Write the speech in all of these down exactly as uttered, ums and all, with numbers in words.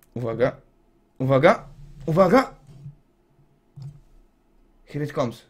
Uwaga. Uwaga. Uwaga. Here it comes.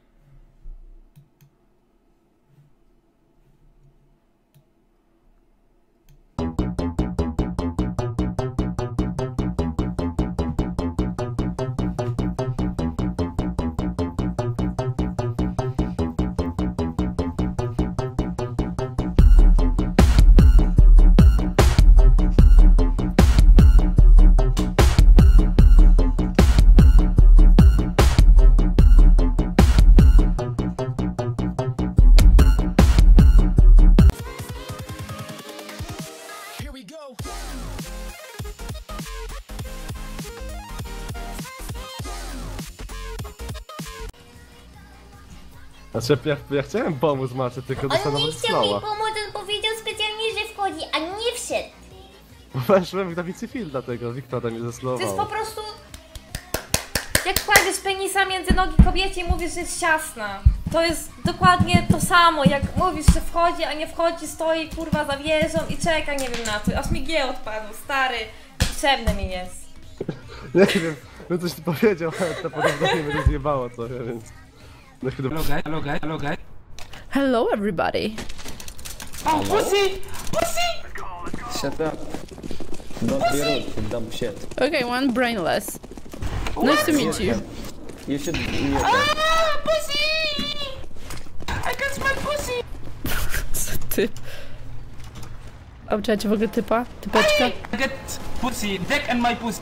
Znaczy, ja, ja chciałem pomóc Macie, tylko dostałem On nie nawet chciał mi slowa. pomóc, on powiedział specjalnie, że wchodzi, a nie wszedł. Weszłem w Davicy Field, dlatego Wiktora mnie To jest zeslował. po prostu... Jak kładziesz penisa między nogi kobiecie i mówisz, że jest ciasna. To jest dokładnie to samo, jak mówisz, że wchodzi, a nie wchodzi, stoi kurwa za wieżą i czeka, nie wiem na co. Aż mi G odpadł, stary, potrzebne mi jest. Nie wiem, no coś tu powiedział, ale to podobno mnie będzie zjebało trochę, więc... No chyba... Hello guy, hello guy, hello guy. Hello everybody. Oh, pussy! Pussy! Shut up. Don't be rude, you dumb shit. Okay, one brainless. Nice to meet you. You should be Ah, pussy! I can smell pussy! Co ty? Obczajcie w ogóle typa? Typeczka? I get pussy, dick and my pussy.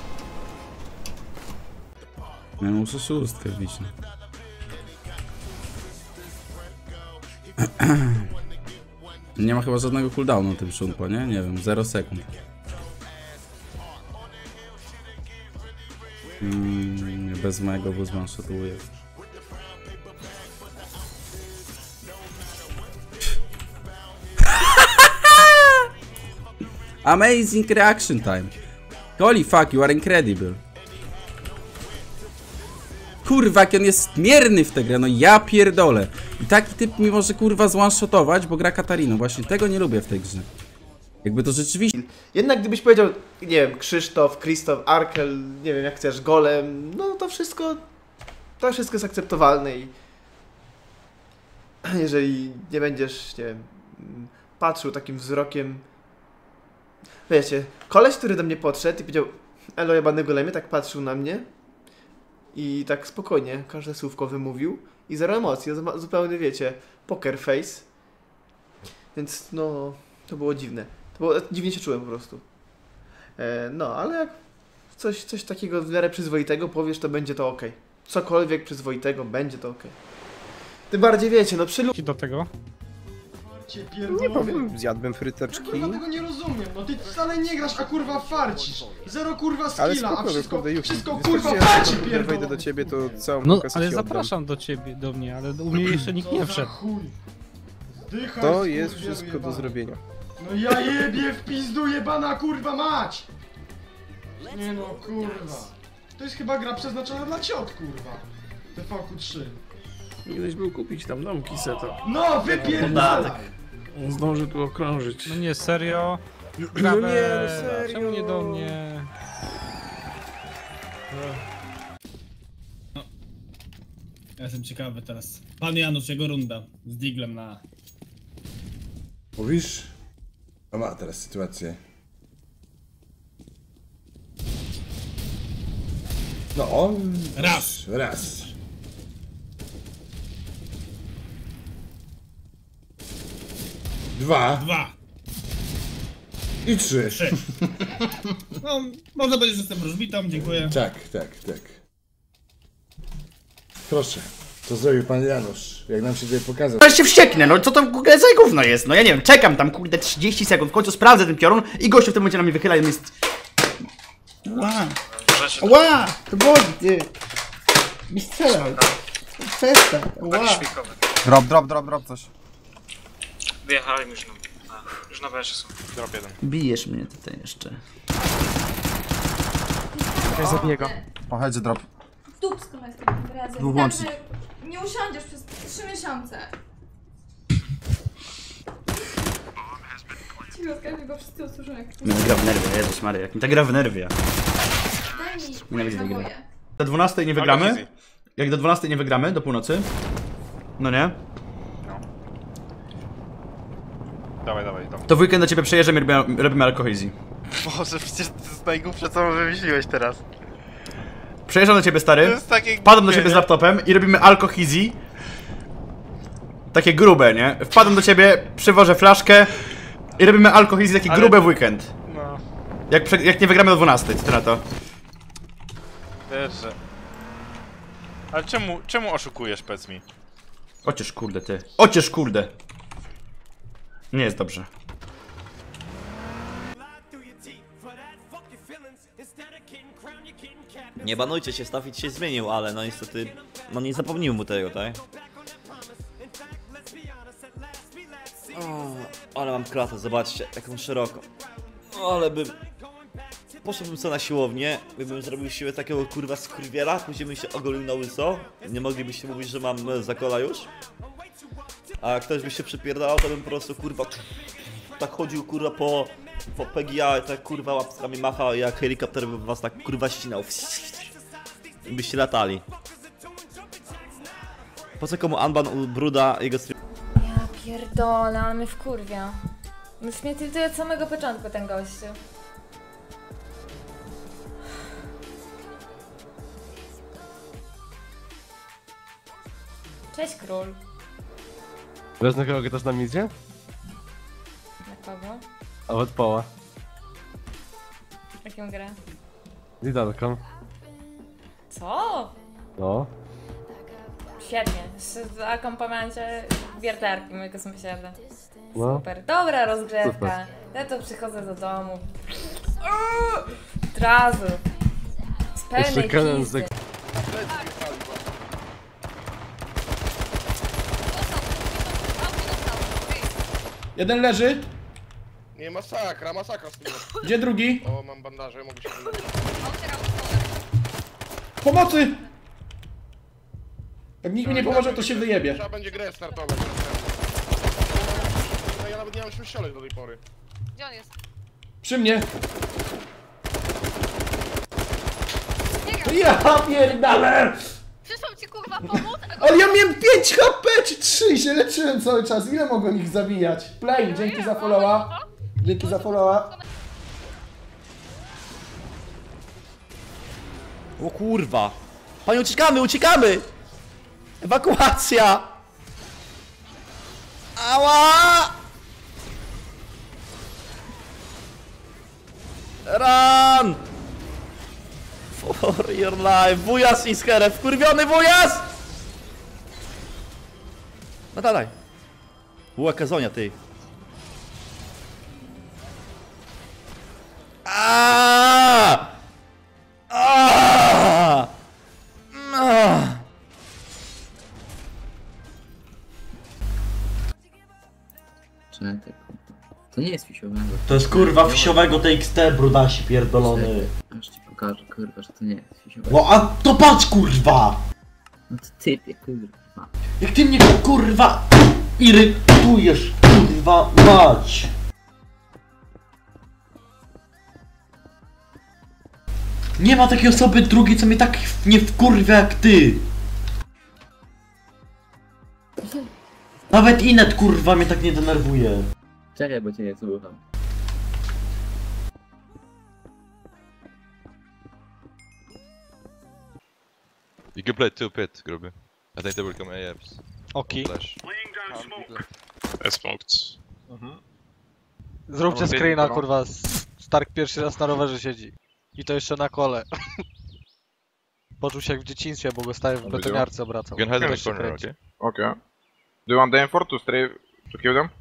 Ja muszę szóstkę wbić. Nie ma chyba żadnego cooldownu tym szumpo, nie? Nie wiem, zero sekund. Mm, bez mojego buzman shotuje. Amazing reaction time. Holy fuck, you are incredible. Kurwa, jak on jest mierny w tę grę, no ja pierdolę. I taki typ mi może kurwa zone-shotować, bo gra Katariną. Właśnie tego nie lubię w tej grze. Jakby to rzeczywiście... Jednak gdybyś powiedział, nie wiem, Krzysztof, Krzysztof, Arkel, nie wiem jak chcesz, Golem, no to wszystko, to wszystko jest akceptowalne i jeżeli nie będziesz, nie wiem, patrzył takim wzrokiem, wiecie, koleś, który do mnie podszedł i powiedział, elo jebany Golemie, tak patrzył na mnie i tak spokojnie każde słówko wymówił i zero emocji, zupełnie wiecie, poker face, więc no, to było dziwne. To było, dziwnie się czułem po prostu. E, no, ale jak coś, coś takiego w miarę przyzwoitego powiesz, to będzie to ok. Cokolwiek przyzwoitego, będzie to ok. Tym bardziej wiecie, no przy lu- do tego. Nie powiem, zjadłem fryteczki. Kurwa tego nie rozumiem, no ty wcale nie grasz, a kurwa farcisz. Zero kurwa skilla, Ale a spokojnie, wszystko, kurde, Yuki. wszystko Wystarczy, kurwa że farci jak wejdę pierdolę. do ciebie, to całą No, kasę ale ci oddam. zapraszam do ciebie, do mnie, ale u mnie jeszcze nikt nie wszedł. Chuj. Zdychaj, To skurwielu jest wszystko do jebany. zrobienia. No ja jebie w pizdu jebana kurwa mać! Nie no kurwa. To jest chyba gra przeznaczona dla ciot kurwa. T V Q trzy. Kiedyś był kupić tam domki seto. No wypierdolę! On zdąży tu okrążyć. No nie, serio? No Grabę, nie, no serio. czemu nie do mnie? Ja jestem ciekawy teraz. Pan Janusz, jego runda z Diglem na... Mówisz? A ma teraz sytuację. No on... Raz. Raz. Dwa. Dwa. I trzy. Trzy. No, można powiedzieć, że jestem wróżbitą, dziękuję. Tak, tak, tak. Proszę. Co zrobił pan Janusz? Jak nam się tutaj pokazał? Teraz się wścieknę, no co to w ogóle za gówno jest? No ja nie wiem, czekam tam kurde trzydzieści sekund, w końcu sprawdzę ten piorun i gościu w tym momencie na mnie wychyla i on jest... Ła! Ła! To boli, ty! Mi strzelaj! Przestań! Ła! Drop, drop, drop, drop coś. Wyjechałem już na... A, już na węże są. Drop jeden. Bijesz mnie tutaj jeszcze. Ja zabiję go. Pochodzi drop. Dupsko jest tym razem. Był łącznik. Tak, że nie usiądziesz przez trzy miesiące. Ci oskarży go wszyscy usłyszą jak... Mnie gra w nerwie, Jezus Maria, jak mi ta gra w nerwie. Nienawidzę tej gry. Do dwunastej nie wygramy. Jak do dwunastej nie wygramy, do północy. No nie? Dawaj, dawaj, dawaj. To w weekend do ciebie przejeżdżam i robimy, robimy alkohizji. Boże, przecież to jest najgłupsze, co wymyśliłeś teraz. Przejeżdżam do ciebie, stary. To jest takie Wpadam do głupie, ciebie z nie? laptopem i robimy alkohizji. Takie grube, nie? Wpadam do ciebie, przywożę flaszkę i robimy alkohizji takie Ale- grube w weekend. No. Jak, prze- jak nie wygramy do dwunastej, co ty na to? Wiesz, że... Ale czemu, czemu oszukujesz, powiedz mi? Ocież kurde, ty. Ocież kurde. Nie jest dobrze. Nie banujcie się, Stafit się zmienił, ale no niestety, no nie zapomnił mu tego, tak? O, ale mam klatę, zobaczcie, jaką szeroką. O, ale bym... Poszedłbym sobie na siłownię, gdybym zrobił siłę takiego kurwa skurwiela, później bym się ogolił na łyso. Nie moglibyście mówić, że mam e, zakola już. A jak ktoś by się przypierdalał, to bym po prostu kurwa... Tak chodził kurwa po... Po P G A, tak kurwa łapskami machał, jak helikopter by was tak kurwa ścinał. I byście latali. Po co komu Unban u Bruda jego stream... Ja pierdolę, ale mnie wkurwia. Już mnie tiltuje od samego początku ten gościu. Cześć król. Wiesz, na kogo też nam idzie? Na kogo? A od poła. Jaką grę? Lidalką. Co? No. Świetnie. Jeszcze w akompaniamencie wiertarki mojego sąsiada. No. Super. Dobra rozgrzewka. Super. Ja to przychodzę do domu. Od razu. Z pełnej Jeszcze Kenan pizdy. z... Jeden leży. Nie, masakra, masakra z tym. Gdzie drugi? O, mam bandaże, mogę się... Pomocy! Jak nikt mi nie pomoże, to się wyjebie. Trzeba będzie grę startować. No, ja nawet nie mam czym strzelać do tej pory. Gdzie on jest? Przy mnie. Ja pierdolę! Przyszłam ci kurwa pomóc, a Ale ja miałem pięć H P czy trzy, się leczyłem cały czas. Ile mogłem ich zabijać? Play, dzięki za followa. Dzięki za followa. O kurwa! Panie, uciekamy, uciekamy! Ewakuacja! Ała! Run! For your life! Wujas is here! Wkurwiony wujas! No dalej. Była kazonia, ty. Aaaa! Aaaa! Aaaa! Czekaj, to nie jest fisiowego. To jest kurwa fisiowego T X T, brudasi pierdolony. Aż ci pokażę, kurwa, że to nie jest fisiowego. No a to patrz kurwa! No to typie, kurwa. Jak ty mnie kurwa irytujesz, kurwa mać! Nie ma takiej osoby drugiej, co mnie tak nie wkurwia jak ty! Nawet Inet kurwa mnie tak nie denerwuje. Czekaj, bo cię nie słucham. You can play two pit, gruby. I think they will come A Fs. Okay. Flash. I smoked. Mhm. Zróbcie Dobra, screena, dobra. kurwa. Stark pierwszy raz na rowerze siedzi. I to jeszcze na kole. Poczuł się jak w dzieciństwie, bo go stary w betoniarce obracał. You can hide in the Jeszcze corner, kręci. okay? Okay. Do you want the M four to stray to kill them?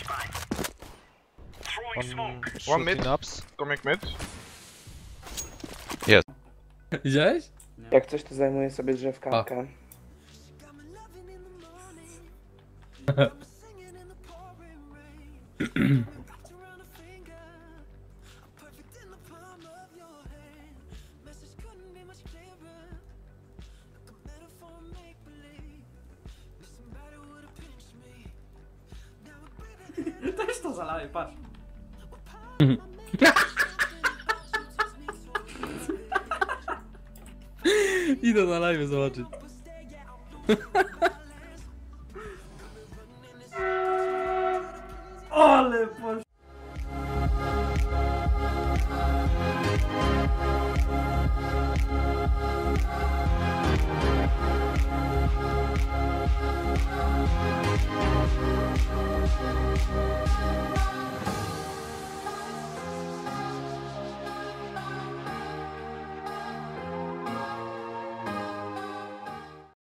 On One mid. shooting ups. Coming mid. Yes. Widziałeś? Jak coś, to zajmuję sobie drzewkankę. Też to zalaje, patrz. Idę na live zobaczyć. Ale posz...